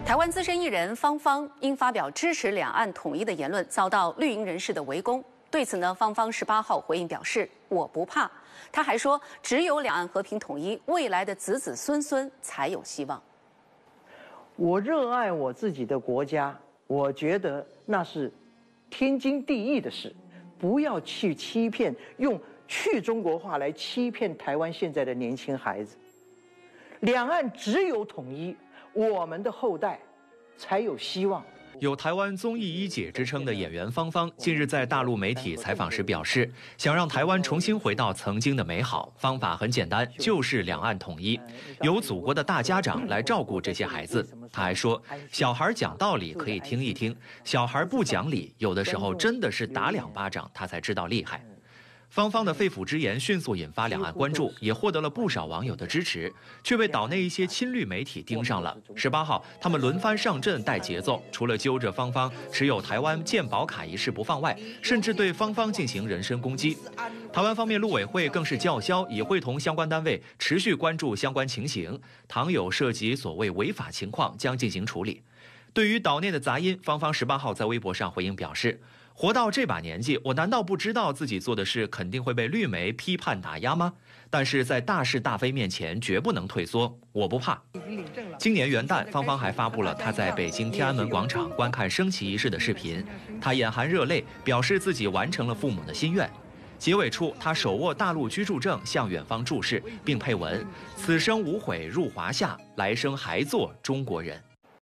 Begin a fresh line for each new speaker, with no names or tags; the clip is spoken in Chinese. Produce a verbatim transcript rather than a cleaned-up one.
台湾资深艺人芳芳因发表支持两岸统一的言论，遭到绿营人士的围攻。对此呢，芳芳十八号回应表示：“我不怕。”他还说：“只有两岸和平统一，未来的子子孙孙才有希望。”
我热爱我自己的国家，我觉得那是天经地义的事，不要去欺骗，用去中国化来欺骗台湾现在的年轻孩子。两岸只有统一，我们的后代才有希望。
有台湾综艺一姐之称的演员芳芳，近日在大陆媒体采访时表示，想让台湾重新回到曾经的美好，方法很简单，就是两岸统一，由祖国的大家长来照顾这些孩子。他还说，小孩讲道理可以听一听，小孩不讲理，有的时候真的是打两巴掌，他才知道厉害。芳芳的肺腑之言迅速引发两岸关注，也获得了不少网友的支持，却被岛内一些亲绿媒体盯上了。十八号，他们轮番上阵带节奏，除了揪着芳芳持有台湾健保卡一事不放外，甚至对芳芳进行人身攻击。台湾方面陆委会更是叫嚣，已会同相关单位持续关注相关情形，倘有涉及所谓违法情况，将进行处理。对于岛内的杂音，芳芳十八号在微博上回应表示，活到这把年纪，我难道不知道自己做的事肯定会被绿媒批判打压吗？但是在大是大非面前绝不能退缩，我不怕。今年元旦，芳芳还发布了她在北京天安门广场观看升旗仪式的视频，她眼含热泪，表示自己完成了父母的心愿。结尾处，她手握大陆居住证向远方注视，并配文：“此生无悔入华夏，来生还做中国人。”